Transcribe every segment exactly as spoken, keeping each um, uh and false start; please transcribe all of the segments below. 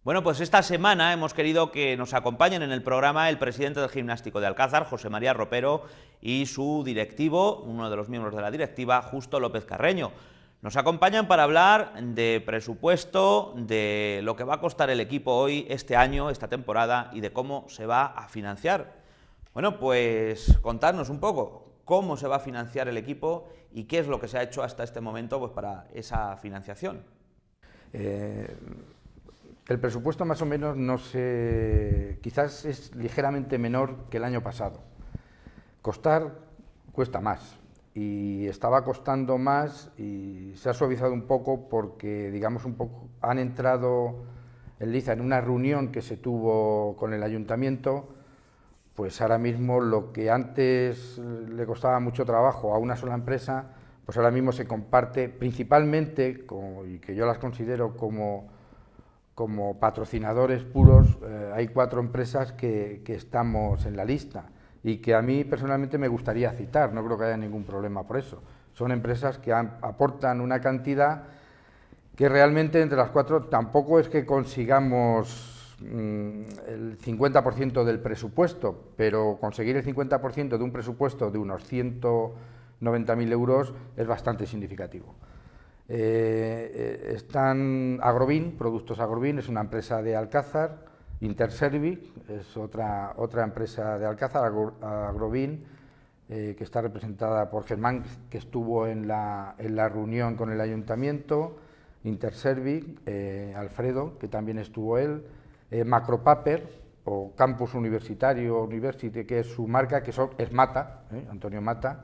Bueno, pues esta semana hemos querido que nos acompañen en el programa el presidente del Gimnástico de Alcázar, José María Ropero, y su directivo, uno de los miembros de la directiva, Justo López Carreño. Nos acompañan para hablar de presupuesto, de lo que va a costar el equipo hoy, este año, esta temporada, y de cómo se va a financiar. Bueno, pues contarnos un poco cómo se va a financiar el equipo y qué es lo que se ha hecho hasta este momento pues, para esa financiación. Eh, el presupuesto más o menos no sé, quizás es ligeramente menor que el año pasado. Costar cuesta más y estaba costando más y se ha suavizado un poco porque, digamos, un poco han entrado en liza en una reunión que se tuvo con el ayuntamiento. Pues ahora mismo lo que antes le costaba mucho trabajo a una sola empresa, pues ahora mismo se comparte principalmente, como, y que yo las considero como, como patrocinadores puros, eh, hay cuatro empresas que, que estamos en la lista y que a mí personalmente me gustaría citar, no creo que haya ningún problema por eso. Son empresas que han, aportan una cantidad que realmente entre las cuatro tampoco es que consigamos mmm, el cincuenta por ciento del presupuesto, pero conseguir el cincuenta por ciento de un presupuesto de unos ciento noventa mil euros es bastante significativo. Eh, están Agrobin, Productos Agrobin, es una empresa de Alcázar, Interservic es otra, otra empresa de Alcázar, Agrobin, eh, que está representada por Germán, que estuvo en la, en la reunión con el ayuntamiento, Interservic, eh, Alfredo, que también estuvo él, eh, Macropaper, o Campus Universitario, University, que es su marca, que son, es Mata, eh, Antonio Mata,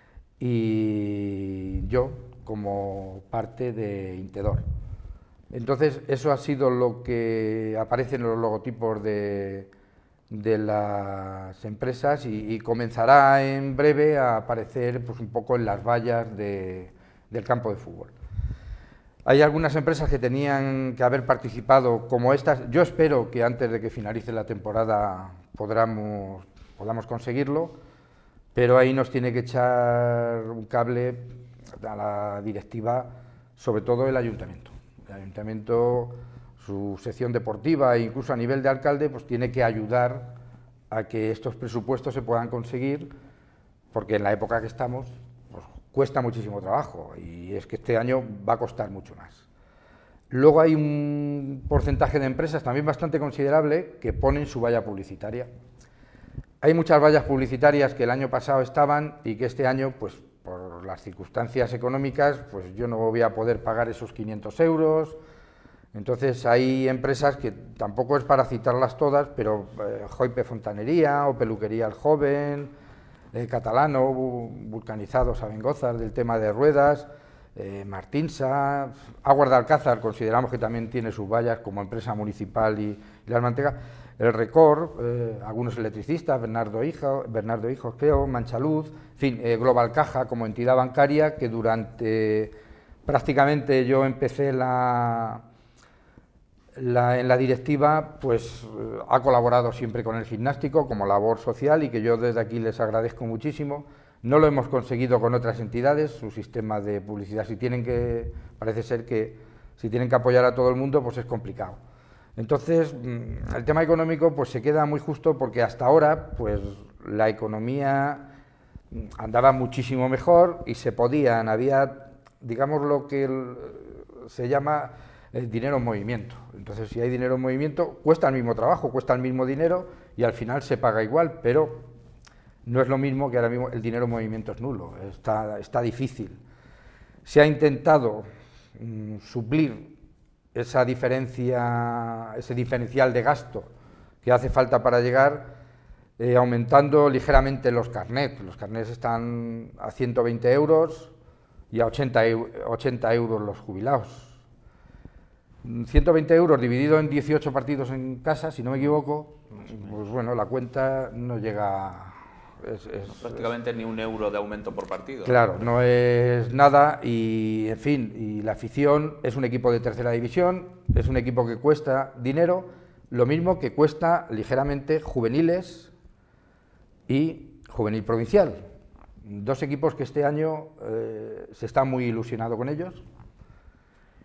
y yo como parte de Intedor. Entonces, eso ha sido lo que aparece en los logotipos de, de las empresas y, y comenzará en breve a aparecer pues, un poco en las vallas de, del campo de fútbol. Hay algunas empresas que tenían que haber participado como estas. Yo espero que antes de que finalice la temporada podamos, podamos conseguirlo, pero ahí nos tiene que echar un cable a la directiva, sobre todo el ayuntamiento. El ayuntamiento, su sección deportiva e incluso a nivel de alcalde, pues tiene que ayudar a que estos presupuestos se puedan conseguir, porque en la época que estamos pues, cuesta muchísimo trabajo y es que este año va a costar mucho más. Luego hay un porcentaje de empresas también bastante considerable que ponen su valla publicitaria. Hay muchas vallas publicitarias que el año pasado estaban y que este año, pues por las circunstancias económicas, pues yo no voy a poder pagar esos quinientos euros. Entonces hay empresas que tampoco es para citarlas todas, pero eh, Joipe Fontanería o Peluquería El Joven, eh, Catalano, Vulcanizados Abengozas del tema de ruedas, eh, Martinsa, Aguas de Alcázar, consideramos que también tiene sus vallas como empresa municipal y, y las manteca. El Record, eh, algunos electricistas, Bernardo Hijo, Bernardo Hijos, creo, Manchaluz, en fin, eh, Global Caja como entidad bancaria que durante prácticamente yo empecé la, la, en la directiva, pues eh, ha colaborado siempre con el gimnástico como labor social y que yo desde aquí les agradezco muchísimo. No lo hemos conseguido con otras entidades, su sistema de publicidad, si tienen que, parece ser que si tienen que apoyar a todo el mundo, pues es complicado. Entonces, el tema económico pues se queda muy justo porque hasta ahora pues la economía andaba muchísimo mejor y se podían, había, digamos, lo que el, se llama el dinero en movimiento. Entonces, si hay dinero en movimiento, cuesta el mismo trabajo, cuesta el mismo dinero y al final se paga igual, pero no es lo mismo que ahora mismo el dinero en movimiento es nulo, está, está difícil. Se ha intentado mmm, suplir esa diferencia, ese diferencial de gasto que hace falta para llegar, eh, aumentando ligeramente los carnets. Los carnets están a ciento veinte euros y a ochenta euros los jubilados. ciento veinte euros dividido en dieciocho partidos en casa, si no me equivoco, pues bueno, la cuenta no llega... Es, es, no, prácticamente es, ni un euro de aumento por partido. Claro, no es nada y, en fin, y la afición es un equipo de tercera división, es un equipo que cuesta dinero, lo mismo que cuesta ligeramente juveniles y juvenil provincial. Dos equipos que este año eh, se está muy ilusionado con ellos,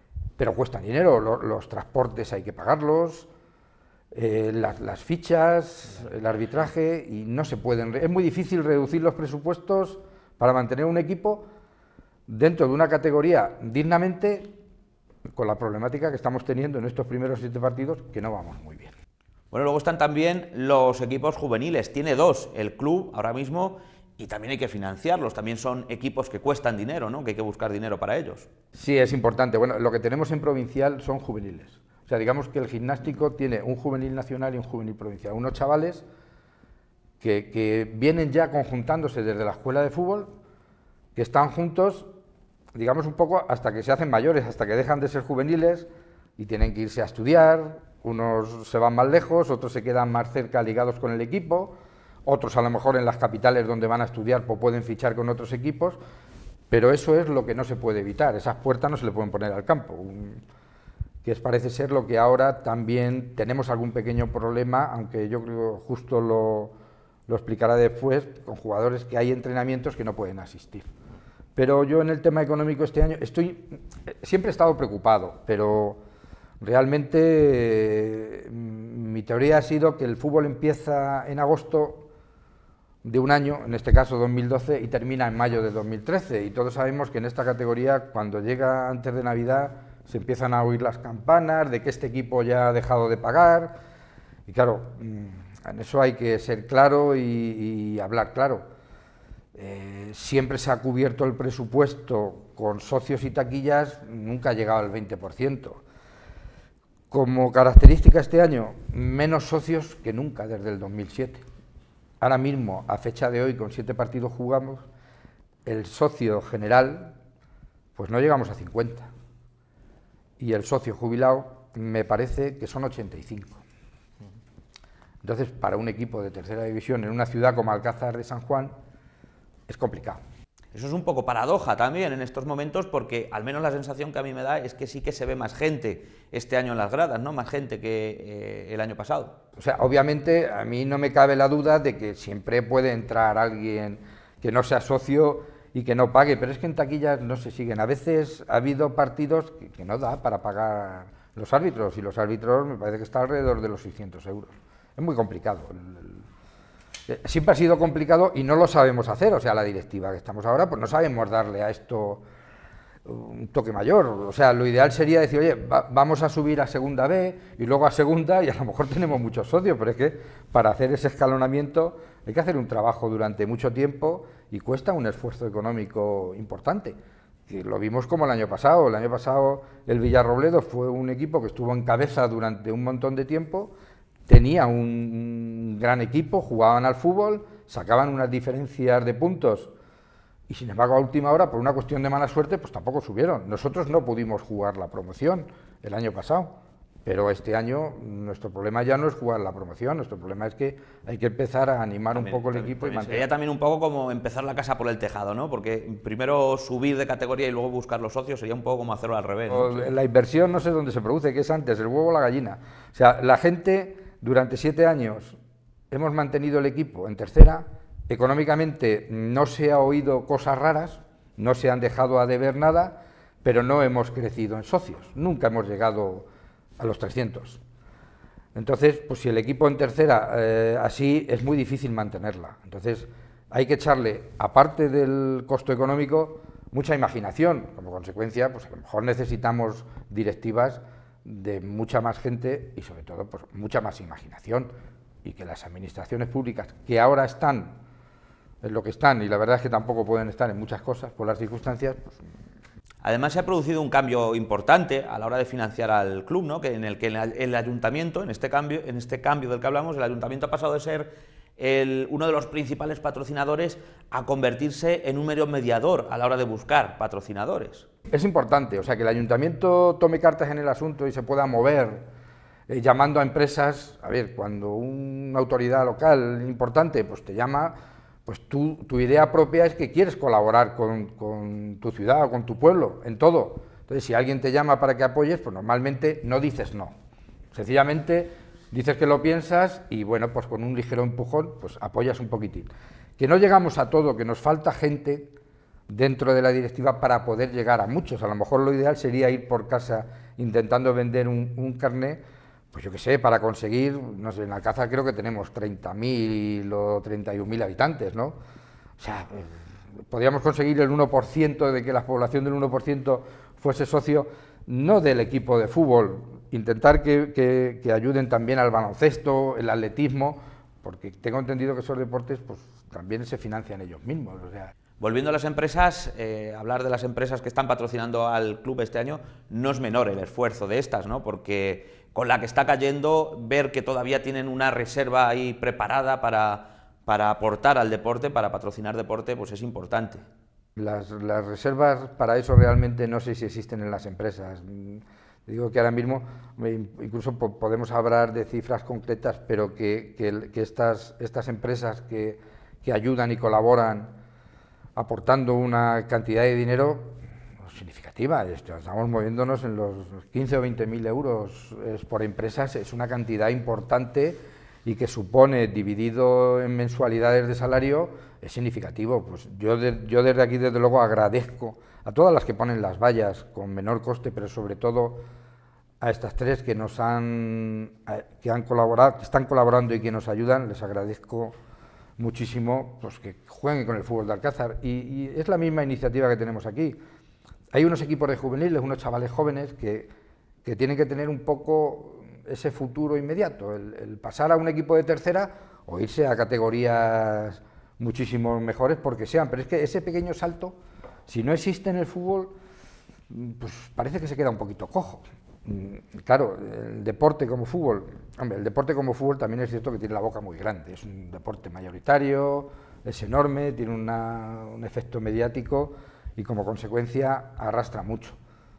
pero cuestan dinero, los, los transportes hay que pagarlos, eh, las, las fichas, el arbitraje, y no se pueden, es muy difícil reducir los presupuestos para mantener un equipo dentro de una categoría dignamente, con la problemática que estamos teniendo en estos primeros siete partidos, que no vamos muy bien. Bueno, luego están también los equipos juveniles, tiene dos el club ahora mismo, y también hay que financiarlos, también son equipos que cuestan dinero, ¿no?, que hay que buscar dinero para ellos. Sí, es importante. Bueno, lo que tenemos en provincial son juveniles. O sea, digamos que el gimnástico tiene un juvenil nacional y un juvenil provincial. Unos chavales que, que vienen ya conjuntándose desde la escuela de fútbol, que están juntos, digamos un poco hasta que se hacen mayores, hasta que dejan de ser juveniles y tienen que irse a estudiar. Unos se van más lejos, otros se quedan más cerca ligados con el equipo, otros a lo mejor en las capitales donde van a estudiar pues pueden fichar con otros equipos, pero eso es lo que no se puede evitar, esas puertas no se le pueden poner al campo, un, que es, parece ser lo que ahora también tenemos algún pequeño problema, aunque yo creo justo lo, lo explicará después, con jugadores que hay entrenamientos que no pueden asistir. Pero yo en el tema económico este año estoy, siempre he estado preocupado, pero realmente eh, mi teoría ha sido que el fútbol empieza en agosto de un año, en este caso dos mil doce, y termina en mayo de dos mil trece, y todos sabemos que en esta categoría, cuando llega antes de Navidad, se empiezan a oír las campanas de que este equipo ya ha dejado de pagar, y claro, en eso hay que ser claro y, y hablar claro. Eh, siempre se ha cubierto el presupuesto con socios y taquillas, nunca ha llegado al veinte por ciento. Como característica este año, menos socios que nunca desde el dos mil siete. Ahora mismo, a fecha de hoy, con siete partidos jugamos, el socio general, pues no llegamos a cincuenta. Y el socio jubilado, me parece que son ochenta y cinco. Entonces, para un equipo de tercera división en una ciudad como Alcázar de San Juan, es complicado. Eso es un poco paradoja también en estos momentos, porque al menos la sensación que a mí me da es que sí que se ve más gente este año en las gradas, ¿no?, más gente que eh, el año pasado. O sea, obviamente a mí no me cabe la duda de que siempre puede entrar alguien que no sea socio y que no pague, pero es que en taquillas no se siguen. A veces ha habido partidos que, que no da para pagar los árbitros, y los árbitros me parece que está alrededor de los seiscientos euros. Es muy complicado. El, el, Siempre ha sido complicado y no lo sabemos hacer, o sea, la directiva que estamos ahora, pues no sabemos darle a esto un toque mayor. O sea, lo ideal sería decir, oye, va, vamos a subir a segunda B y luego a segunda, y a lo mejor tenemos muchos socios, pero es que para hacer ese escalonamiento hay que hacer un trabajo durante mucho tiempo y cuesta un esfuerzo económico importante. Y lo vimos como el año pasado. El año pasado el Villarrobledo fue un equipo que estuvo en cabeza durante un montón de tiempo. Tenía un gran equipo, jugaban al fútbol, sacaban unas diferencias de puntos y sin embargo a última hora, por una cuestión de mala suerte, pues tampoco subieron. Nosotros no pudimos jugar la promoción el año pasado, pero este año nuestro problema ya no es jugar la promoción, nuestro problema es que hay que empezar a animar también un poco el también, equipo. Y mantener. Sería también un poco como empezar la casa por el tejado, ¿no?, porque primero subir de categoría y luego buscar los socios sería un poco como hacerlo al revés, ¿no? La inversión no sé dónde se produce, ¿qué es antes, el huevo o la gallina? O sea, la gente... Durante siete años hemos mantenido el equipo en tercera, económicamente no se ha oído cosas raras, no se han dejado a deber nada, pero no hemos crecido en socios, nunca hemos llegado a los trescientos. Entonces, pues si el equipo en tercera eh, así, es muy difícil mantenerla. Entonces, hay que echarle, aparte del costo económico, mucha imaginación. Como consecuencia, pues a lo mejor necesitamos directivas de mucha más gente y sobre todo pues mucha más imaginación, y que las administraciones públicas que ahora están en lo que están, y la verdad es que tampoco pueden estar en muchas cosas por las circunstancias, pues... Además se ha producido un cambio importante a la hora de financiar al club, ¿no?, que en el que el ayuntamiento, en este cambio, en este cambio del que hablamos, el ayuntamiento ha pasado de ser el, uno de los principales patrocinadores a convertirse en un mero mediador a la hora de buscar patrocinadores. Es importante, o sea, que el ayuntamiento tome cartas en el asunto y se pueda mover eh, llamando a empresas. A ver, cuando una autoridad local importante pues te llama, pues tú, tu idea propia es que quieres colaborar con, con tu ciudad o con tu pueblo, en todo. Entonces, si alguien te llama para que apoyes, pues normalmente no dices no. Sencillamente dices que lo piensas y, bueno, pues con un ligero empujón, pues apoyas un poquitín. Que no llegamos a todo, que nos falta gente dentro de la directiva para poder llegar a muchos. A lo mejor lo ideal sería ir por casa intentando vender un, un carné, pues yo qué sé, para conseguir, no sé, en Alcázar creo que tenemos treinta mil o treinta y un mil habitantes, ¿no? O sea, eh, podríamos conseguir el uno por ciento de que la población del uno por ciento fuese socio, no del equipo de fútbol, intentar que, que, que ayuden también al baloncesto, el atletismo, porque tengo entendido que esos deportes pues también se financian ellos mismos, o sea. Volviendo a las empresas, eh, hablar de las empresas que están patrocinando al club este año no es menor el esfuerzo de estas, ¿no? Porque con la que está cayendo, ver que todavía tienen una reserva ahí preparada para, para aportar al deporte, para patrocinar deporte, pues es importante. Las, las reservas para eso realmente no sé si existen en las empresas. Digo que ahora mismo incluso podemos hablar de cifras concretas, pero que, que, que estas, estas empresas que, que ayudan y colaboran aportando una cantidad de dinero significativa, estamos moviéndonos en los quince o veinte mil euros por empresas, es una cantidad importante y que supone, dividido en mensualidades de salario, es significativo. Pues yo, de, yo desde aquí, desde luego, agradezco a todas las que ponen las vallas con menor coste, pero sobre todo a estas tres que nos han, que han colaborado, que están colaborando y que nos ayudan, les agradezco muchísimo pues que jueguen con el fútbol de Alcázar. Y, y es la misma iniciativa que tenemos aquí. Hay unos equipos de juveniles, unos chavales jóvenes que, que tienen que tener un poco ese futuro inmediato, el, el pasar a un equipo de tercera o irse a categorías muchísimo mejores porque sean, pero es que ese pequeño salto, si no existe en el fútbol, pues parece que se queda un poquito cojo. Claro, el deporte como fútbol, hombre, el deporte como fútbol también es cierto que tiene la boca muy grande, es un deporte mayoritario, es enorme, tiene una, un efecto mediático y como consecuencia arrastra mucho.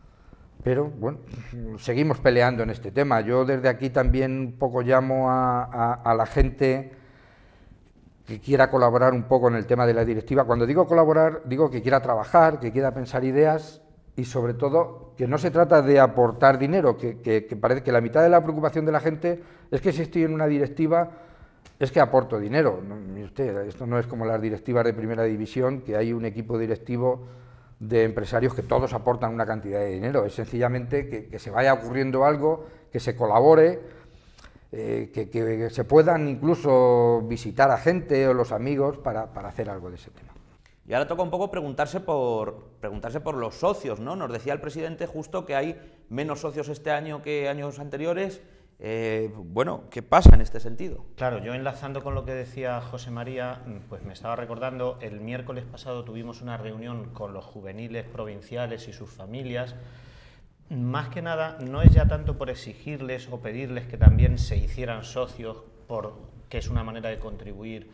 Pero bueno, seguimos peleando en este tema. Yo desde aquí también un poco llamo a, a, a la gente que quiera colaborar un poco en el tema de la directiva. Cuando digo colaborar, digo que quiera trabajar, que quiera pensar ideas y sobre todo que no se trata de aportar dinero, que, que, que parece que la mitad de la preocupación de la gente es que si estoy en una directiva es que aporto dinero. No, mire usted, esto no es como las directivas de primera división, que hay un equipo directivo de empresarios que todos aportan una cantidad de dinero. Es sencillamente que, que se vaya ocurriendo algo, que se colabore, eh, que, que se puedan incluso visitar a gente o los amigos para, para hacer algo de ese tema. Y ahora toca un poco preguntarse por, preguntarse por los socios, ¿no? Nos decía el presidente justo que hay menos socios este año que años anteriores. Eh, bueno, ¿qué pasa en este sentido? Claro, yo enlazando con lo que decía José María, pues me estaba recordando, el miércoles pasado tuvimos una reunión con los juveniles provinciales y sus familias. Más que nada, no es ya tanto por exigirles o pedirles que también se hicieran socios, por, que es una manera de contribuir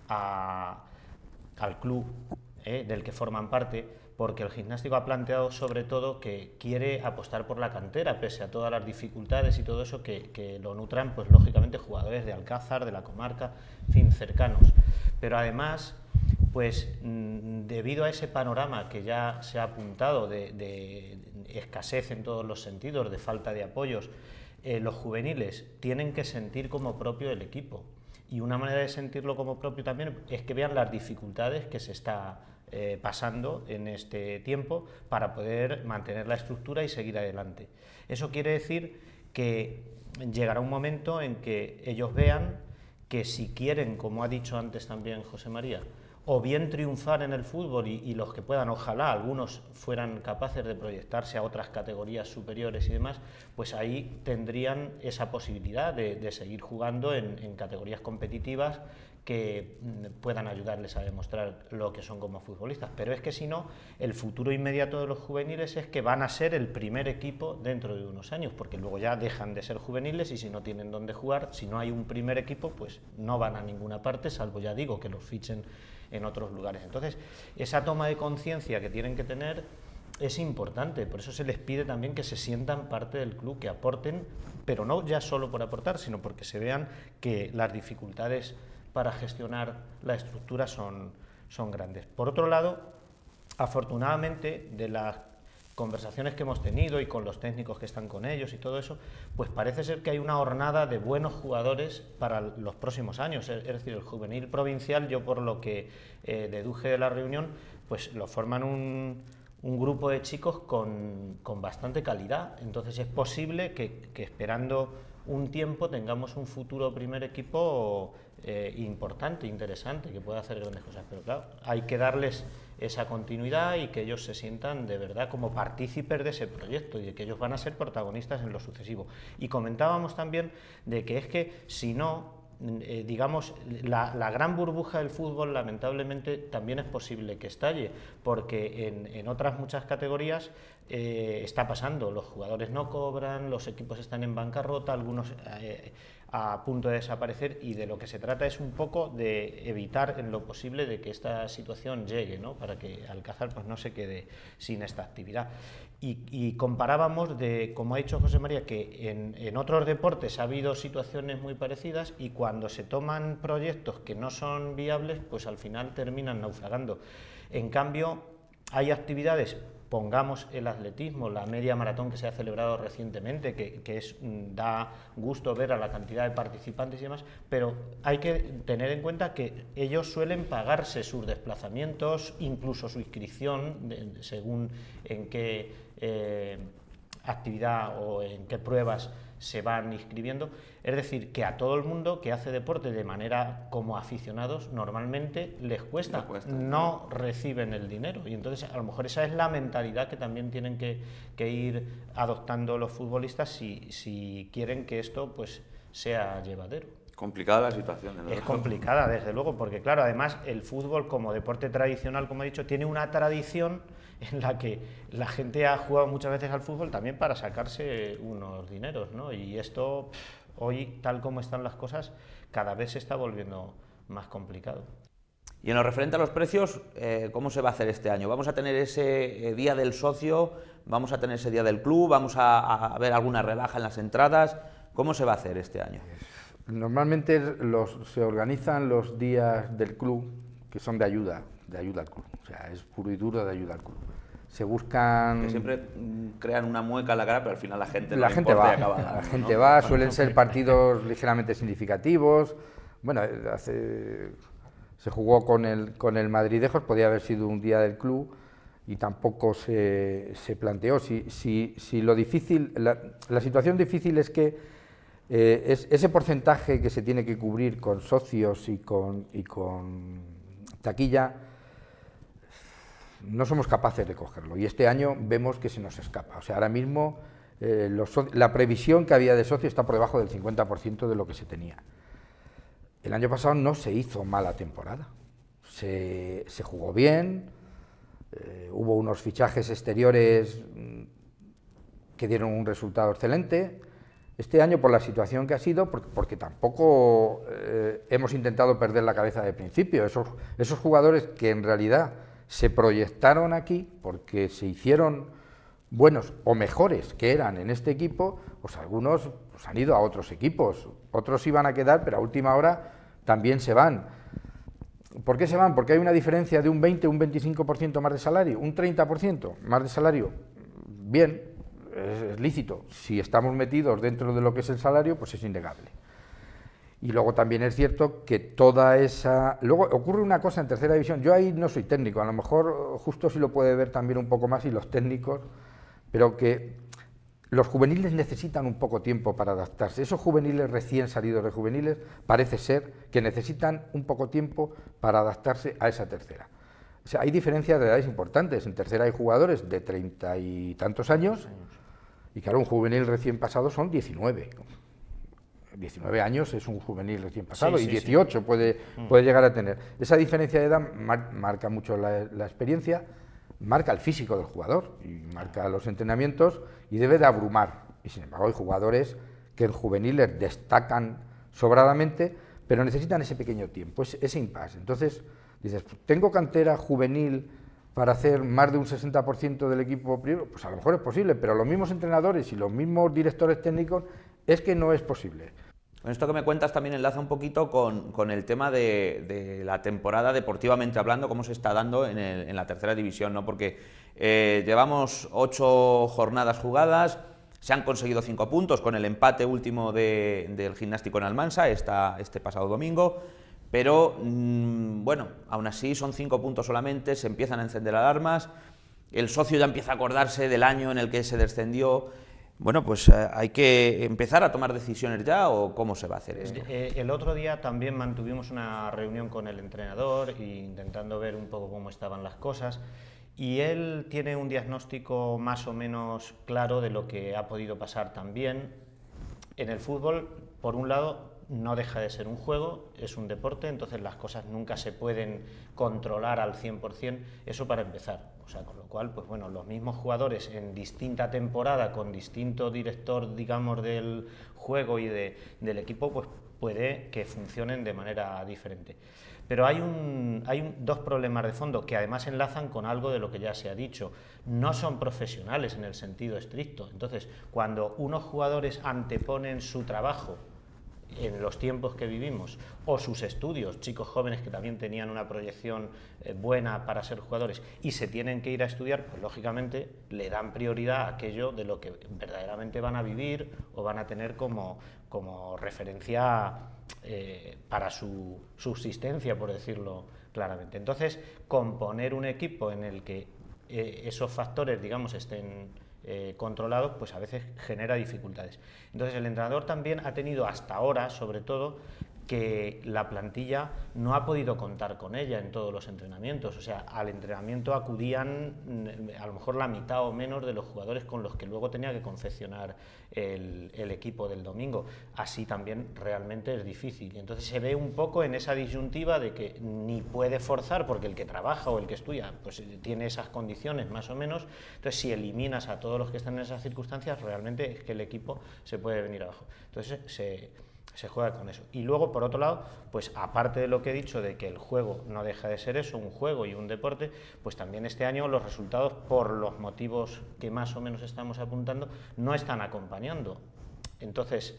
a, al club eh, del que forman parte, porque el Gimnástico ha planteado sobre todo que quiere apostar por la cantera, pese a todas las dificultades y todo eso, que, que lo nutran, pues lógicamente, jugadores de Alcázar, de la comarca, en fin, cercanos. Pero además, pues debido a ese panorama que ya se ha apuntado de, de escasez en todos los sentidos, de falta de apoyos, eh, los juveniles tienen que sentir como propio el equipo. Y una manera de sentirlo como propio también es que vean las dificultades que se está eh, pasando en este tiempo para poder mantener la estructura y seguir adelante. Eso quiere decir que llegará un momento en que ellos vean que si quieren, como ha dicho antes también José María, o bien triunfar en el fútbol y, y los que puedan, ojalá algunos fueran capaces de proyectarse a otras categorías superiores y demás, pues ahí tendrían esa posibilidad de, de seguir jugando en, en categorías competitivas que puedan ayudarles a demostrar lo que son como futbolistas. Pero es que si no, el futuro inmediato de los juveniles es que van a ser el primer equipo dentro de unos años, porque luego ya dejan de ser juveniles y si no tienen dónde jugar, si no hay un primer equipo, pues no van a ninguna parte, salvo, ya digo, que los fichen en otros lugares. Entonces, esa toma de conciencia que tienen que tener es importante, por eso se les pide también que se sientan parte del club, que aporten, pero no ya solo por aportar, sino porque se vean que las dificultades para gestionar la estructura son, son grandes. Por otro lado, afortunadamente, de las conversaciones que hemos tenido y con los técnicos que están con ellos y todo eso, pues parece ser que hay una hornada de buenos jugadores para los próximos años. Es decir, el juvenil provincial, yo por lo que eh, deduje de la reunión, pues lo forman un, un grupo de chicos con, con bastante calidad. Entonces es posible que, que esperando un tiempo tengamos un futuro primer equipo eh, importante, interesante, que pueda hacer grandes cosas. Pero claro, hay que darles esa continuidad y que ellos se sientan de verdad como partícipes de ese proyecto y de que ellos van a ser protagonistas en lo sucesivo. Y comentábamos también de que es que si no, Eh, digamos, la, la gran burbuja del fútbol lamentablemente también es posible que estalle, porque en, en otras muchas categorías eh, está pasando, los jugadores no cobran, los equipos están en bancarrota, algunos eh, a punto de desaparecer, y de lo que se trata es un poco de evitar en lo posible de que esta situación llegue, ¿no? Para que Alcázar pues no se quede sin esta actividad. Y, y comparábamos, de, como ha dicho José María, que en, en otros deportes ha habido situaciones muy parecidas y cuando se toman proyectos que no son viables, pues al final terminan naufragando. En cambio, hay actividades, pongamos el atletismo, la media maratón que se ha celebrado recientemente, que, que es, da gusto ver a la cantidad de participantes y demás, pero hay que tener en cuenta que ellos suelen pagarse sus desplazamientos, incluso su inscripción, de, según en qué eh, actividad o en qué pruebas se van inscribiendo. Es decir, que a todo el mundo que hace deporte de manera como aficionados normalmente les cuesta, les cuesta. No reciben el dinero, y entonces a lo mejor esa es la mentalidad que también tienen que, que ir adoptando los futbolistas si, si quieren que esto pues sea llevadero. Complicada la situación, ¿no? Es complicada, desde luego, porque claro, además el fútbol como deporte tradicional, como he dicho, tiene una tradición en la que la gente ha jugado muchas veces al fútbol también para sacarse unos dineros, ¿no? Y esto, hoy, tal como están las cosas, cada vez se está volviendo más complicado. Y en lo referente a los precios, eh, ¿cómo se va a hacer este año? ¿Vamos a tener ese eh, día del socio? ¿Vamos a tener ese día del club? ¿Vamos a, a ver alguna rebaja en las entradas? ¿Cómo se va a hacer este año? Normalmente los, se organizan los días del club, que son de ayuda, de ayuda al club, o sea, es puro y duro de ayuda al club. Se buscan... Que siempre crean una mueca en la cara, pero al final la gente no la le gente importa va, y acaba dando, la gente ¿no? va, suelen ser partidos ligeramente significativos. Bueno, hace, se jugó con el, con el Madridejos, podía haber sido un día del club y tampoco se, se planteó. Si, si, si lo difícil, la, la situación difícil es que eh, es, ese porcentaje que se tiene que cubrir con socios y con, y con taquilla, no somos capaces de cogerlo, y este año vemos que se nos escapa. O sea, ahora mismo eh, los so la previsión que había de socio está por debajo del cincuenta por ciento de lo que se tenía. El año pasado no se hizo mala temporada, se, se jugó bien, eh, hubo unos fichajes exteriores que dieron un resultado excelente. Este año, por la situación que ha sido, porque, porque tampoco eh, hemos intentado perder la cabeza de principio, esos, esos jugadores que en realidad se proyectaron aquí porque se hicieron buenos o mejores que eran en este equipo, pues algunos pues han ido a otros equipos, otros iban a quedar, pero a última hora también se van. ¿Por qué se van? Porque hay una diferencia de un veinte, un veinticinco por ciento más de salario, un treinta por ciento más de salario. Bien, es, es lícito. Si estamos metidos dentro de lo que es el salario, pues es innegable. Y luego también es cierto que toda esa... Luego ocurre una cosa en tercera división, yo ahí no soy técnico, a lo mejor justo sí lo puede ver también un poco más y los técnicos, pero que los juveniles necesitan un poco tiempo para adaptarse. Esos juveniles recién salidos de juveniles parece ser que necesitan un poco tiempo para adaptarse a esa tercera. O sea, hay diferencias de edades importantes, en tercera hay jugadores de treinta y tantos años y claro, un juvenil recién pasado son diecinueve. diecinueve años es un juvenil recién pasado, sí, y sí, dieciocho sí. Puede, puede llegar a tener. Esa diferencia de edad mar, marca mucho la, la experiencia, marca el físico del jugador, y marca los entrenamientos, y debe de abrumar. Y sin embargo hay jugadores que en juveniles destacan sobradamente, pero necesitan ese pequeño tiempo, ese, ese impasse. Entonces dices, ¿tengo cantera juvenil para hacer más de un sesenta por ciento del equipo primero? Pues a lo mejor es posible, pero los mismos entrenadores y los mismos directores técnicos es que no es posible. Con esto que me cuentas también enlaza un poquito con, con el tema de, de la temporada deportivamente hablando, cómo se está dando en, el, en la tercera división, ¿no? Porque eh, llevamos ocho jornadas jugadas, se han conseguido cinco puntos con el empate último de, del Gimnástico en Almansa esta, este pasado domingo, pero mmm, bueno, aún así son cinco puntos solamente, se empiezan a encender alarmas el socio ya empieza a acordarse del año en el que se descendió. Bueno, pues eh, hay que empezar a tomar decisiones ya, ¿o cómo se va a hacer esto? Eh, el otro día también mantuvimos una reunión con el entrenador e intentando ver un poco cómo estaban las cosas, y él tiene un diagnóstico más o menos claro de lo que ha podido pasar también. En el fútbol, por un lado, no deja de ser un juego, es un deporte, entonces las cosas nunca se pueden controlar al cien por cien, eso para empezar. O sea, con lo cual, pues bueno, los mismos jugadores en distinta temporada, con distinto director, digamos, del juego y de, del equipo, pues puede que funcionen de manera diferente. Pero hay, un, hay un, dos problemas de fondo que además enlazan con algo de lo que ya se ha dicho. No son profesionales en el sentido estricto. Entonces, cuando unos jugadores anteponen su trabajo en los tiempos que vivimos, o sus estudios, chicos jóvenes que también tenían una proyección eh, buena para ser jugadores y se tienen que ir a estudiar, pues lógicamente le dan prioridad a aquello de lo que verdaderamente van a vivir o van a tener como, como referencia eh, para su subsistencia, por decirlo claramente. Entonces, componer un equipo en el que eh, esos factores, digamos, estén Eh, controlados, pues a veces genera dificultades. Entonces el entrenador también ha tenido hasta ahora, sobre todo, que la plantilla no ha podido contar con ella en todos los entrenamientos. O sea, al entrenamiento acudían a lo mejor la mitad o menos de los jugadores con los que luego tenía que confeccionar el, el equipo del domingo. Así también realmente es difícil. Y entonces se ve un poco en esa disyuntiva de que ni puede forzar, porque el que trabaja o el que estudia pues tiene esas condiciones más o menos. Entonces, si eliminas a todos los que están en esas circunstancias, realmente es que el equipo se puede venir abajo. Entonces, se... se juega con eso. Y luego, por otro lado, pues aparte de lo que he dicho de que el juego no deja de ser eso, un juego y un deporte, pues también este año los resultados, por los motivos que más o menos estamos apuntando, no están acompañando. Entonces,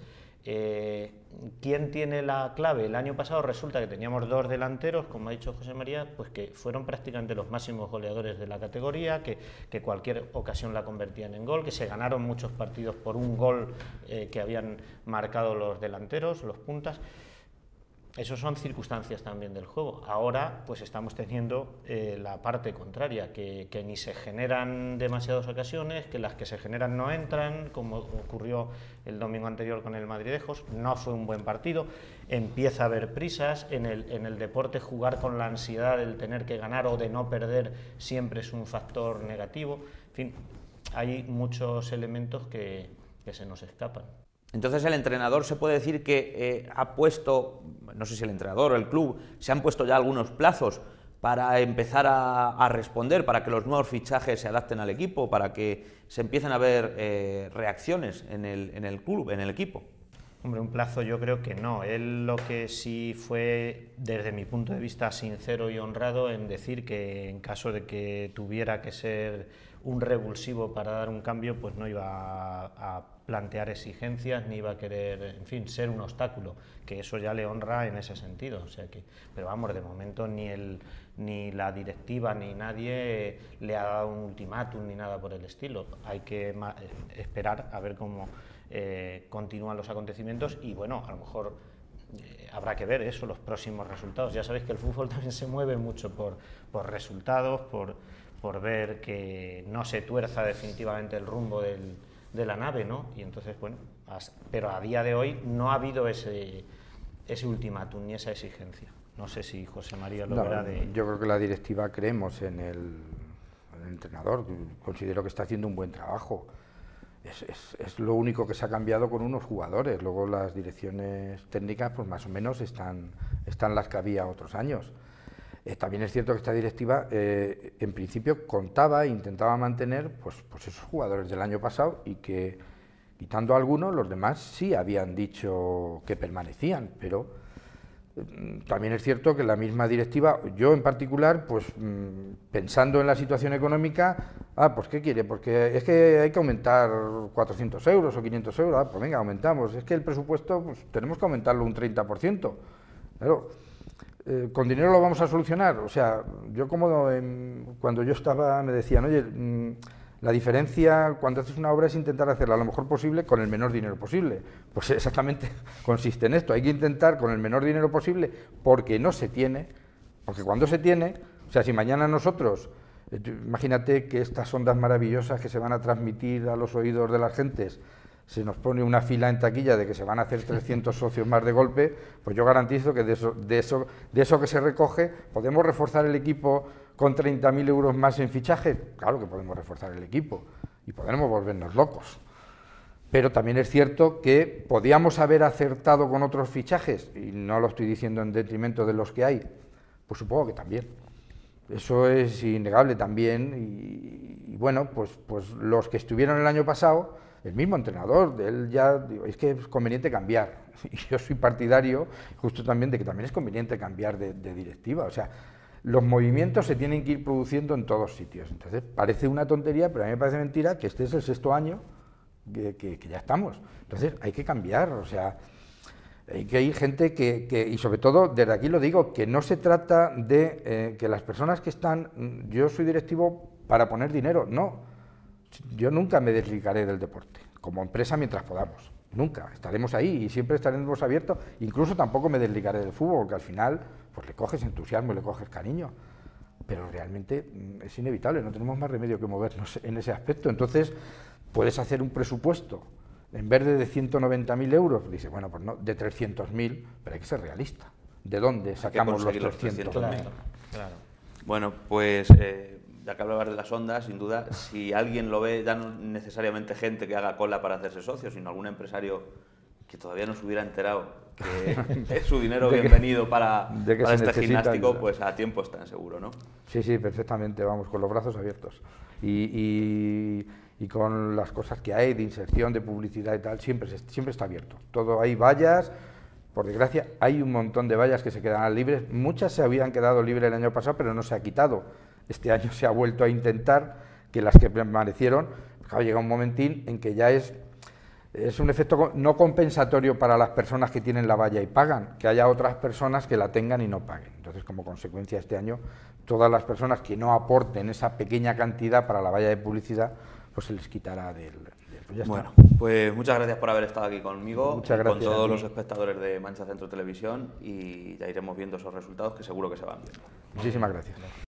eh, ¿quién tiene la clave? El año pasado resulta que teníamos dos delanteros, como ha dicho José María, pues que fueron prácticamente los máximos goleadores de la categoría, que, que cualquier ocasión la convertían en gol, que se ganaron muchos partidos por un gol eh, que habían marcado los delanteros, los puntas. Esas son circunstancias también del juego. Ahora pues estamos teniendo eh, la parte contraria, que, que ni se generan demasiadas ocasiones, que las que se generan no entran, como ocurrió el domingo anterior con el Madridejos. No fue un buen partido, empieza a haber prisas, en el, en el deporte jugar con la ansiedad del tener que ganar o de no perder siempre es un factor negativo. En fin, hay muchos elementos que, que se nos escapan. Entonces el entrenador se puede decir que eh, ha puesto, no sé si el entrenador o el club, se han puesto ya algunos plazos para empezar a, a responder, para que los nuevos fichajes se adapten al equipo, para que se empiecen a ver eh, reacciones en el, en el club, en el equipo. Hombre, un plazo yo creo que no. Él lo que sí fue, desde mi punto de vista, sincero y honrado en decir que en caso de que tuviera que ser un revulsivo para dar un cambio, pues no iba a, a plantear exigencias, ni iba a querer, en fin, ser un obstáculo, que eso ya le honra en ese sentido. O sea que, pero vamos, de momento ni el, ni la directiva ni nadie le ha dado un ultimátum ni nada por el estilo. Hay que esperar a ver cómo eh, continúan los acontecimientos y bueno, a lo mejor eh, habrá que ver eso, los próximos resultados. Ya sabéis que el fútbol también se mueve mucho por, por resultados, por, por ver que no se tuerza definitivamente el rumbo del de la nave, ¿no? Y entonces, bueno, pero a día de hoy no ha habido ese, ese ultimátum ni esa exigencia. No sé si José María lo no, verá de... Yo creo que la directiva creemos en el, en el entrenador, considero que está haciendo un buen trabajo. Es, es, es lo único que se ha cambiado con unos jugadores, luego las direcciones técnicas pues más o menos están, están las que había otros años. Eh, también es cierto que esta directiva, eh, en principio, contaba e intentaba mantener pues, pues esos jugadores del año pasado y que, quitando algunos, los demás sí habían dicho que permanecían, pero eh, también es cierto que la misma directiva, yo en particular, pues mmm, pensando en la situación económica, ah, pues ¿qué quiere? Porque es que hay que aumentar cuatrocientos euros o quinientos euros, ah, pues venga, aumentamos, es que el presupuesto pues, tenemos que aumentarlo un treinta por ciento, claro. Eh, ¿Con dinero lo vamos a solucionar? O sea, yo como en, cuando yo estaba me decían, oye, mmm, la diferencia cuando haces una obra es intentar hacerla lo mejor posible con el menor dinero posible. Pues exactamente consiste en esto, hay que intentar con el menor dinero posible porque no se tiene, porque cuando se tiene, o sea, si mañana nosotros Eh, Imagínate que estas ondas maravillosas que se van a transmitir a los oídos de las gentes, se nos pone una fila en taquilla de que se van a hacer trescientos socios más de golpe, pues yo garantizo que de eso, de eso, de eso que se recoge, ¿podemos reforzar el equipo con treinta mil euros más en fichaje? Claro que podemos reforzar el equipo y podemos volvernos locos. Pero también es cierto que podíamos haber acertado con otros fichajes, y no lo estoy diciendo en detrimento de los que hay, pues supongo que también. Eso es innegable también, y, y bueno, pues, pues los que estuvieron el año pasado, el mismo entrenador, él ya, digo, es que es conveniente cambiar, y yo soy partidario justo también de que también es conveniente cambiar de, de directiva, o sea, los movimientos se tienen que ir produciendo en todos sitios, entonces parece una tontería, pero a mí me parece mentira que este es el sexto año que, que, que ya estamos, entonces hay que cambiar, o sea, hay que ir gente que, que, y sobre todo, desde aquí lo digo, que no se trata de eh, que las personas que están, yo soy directivo para poner dinero, no. Yo nunca me desligaré del deporte, como empresa mientras podamos, nunca, estaremos ahí y siempre estaremos abiertos, incluso tampoco me desligaré del fútbol, porque al final pues le coges entusiasmo y le coges cariño, pero realmente es inevitable, no tenemos más remedio que movernos en ese aspecto, entonces puedes hacer un presupuesto, en vez de ciento noventa mil euros, dice, bueno, pues no, de trescientos mil, pero hay que ser realista, ¿de dónde sacamos los trescientos mil? Claro, claro. Bueno, pues... Eh... ya que hablabas de las ondas, sin duda, si alguien lo ve, ya no necesariamente gente que haga cola para hacerse socio, sino algún empresario que todavía no se hubiera enterado que es su dinero de bienvenido que, para, de para este gimnástico, pues a tiempo están seguro, ¿no? Sí, sí, perfectamente, vamos, con los brazos abiertos. Y, y, y con las cosas que hay de inserción, de publicidad y tal, siempre, siempre está abierto. Todo hay vallas, por desgracia, hay un montón de vallas que se quedan libres, muchas se habían quedado libres el año pasado, pero no se ha quitado. Este año se ha vuelto a intentar que las que permanecieron, claro, llega un momentín en que ya es, es un efecto no compensatorio para las personas que tienen la valla y pagan, que haya otras personas que la tengan y no paguen. Entonces, como consecuencia, este año, todas las personas que no aporten esa pequeña cantidad para la valla de publicidad, pues se les quitará del... del pues ya bueno, está. Pues muchas gracias por haber estado aquí conmigo, Muchas gracias con todos a ti. los espectadores de Mancha Centro Televisión, y ya iremos viendo esos resultados que seguro que se van viendo. Muchísimas gracias.